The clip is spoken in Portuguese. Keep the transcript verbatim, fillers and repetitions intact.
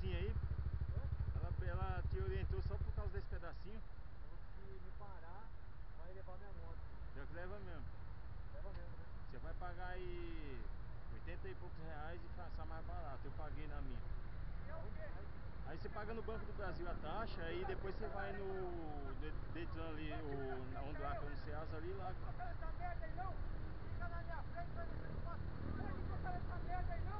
pedacinho aí? Ela, ela te orientou só por causa desse pedacinho? Então, se me parar, vai levar minha moto. Já que leva mesmo. Leva mesmo, né? Você vai pagar aí oitenta e poucos reais e passar mais barato. Eu paguei na minha. Aí você paga no Banco do Brasil a taxa, aí depois você vai no Detran ali, ou onde lá que é no Ceasa ali lá. Não fica essa merda aí não! Fica na minha frente, vai no seu espaço! Pode tocar essa merda aí não!